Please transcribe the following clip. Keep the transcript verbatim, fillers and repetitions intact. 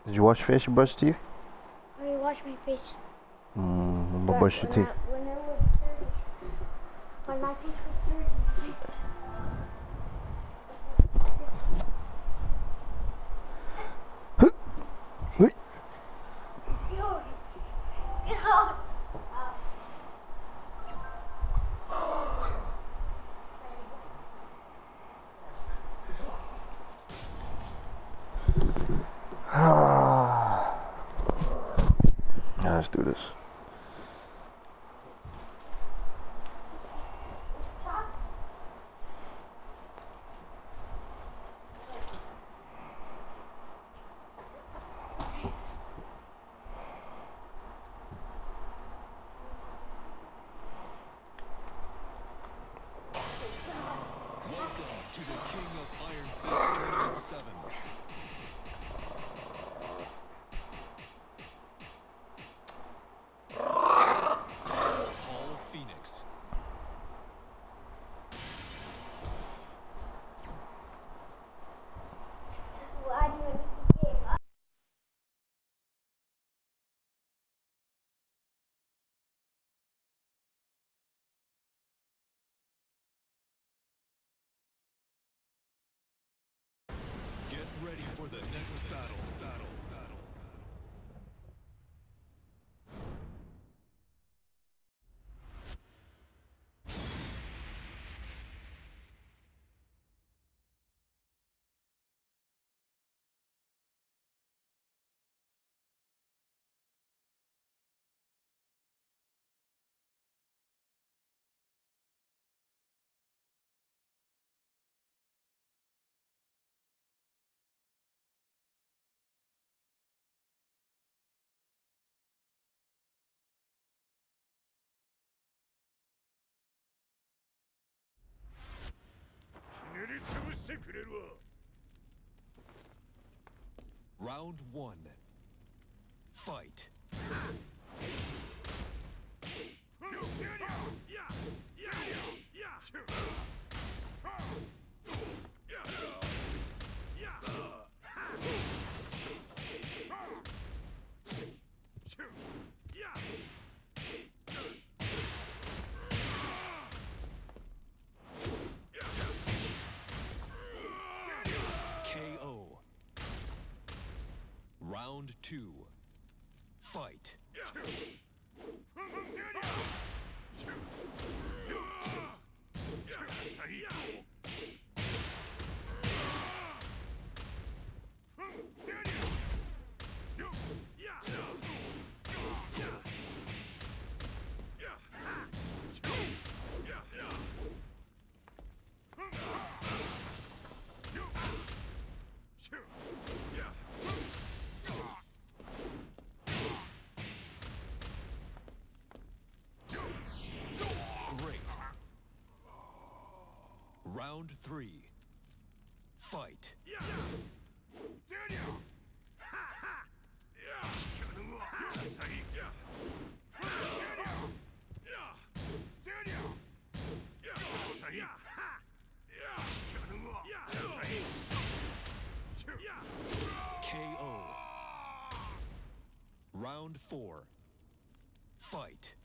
Did you wash face, brush teeth? I already washed my face. Mm, But brush your when teeth. I, when I was dirty, when my face was dirty. Yo, get out. Let's do this. Welcome to the King of Iron Fist Tournament seven. Hall of Phoenix. Why do you need to give up? Get ready for the next battle. Battle. Battle. Round one. Fight. K O. Round two. Fight. Great. Round three. Fight. K O. Round four. Fight.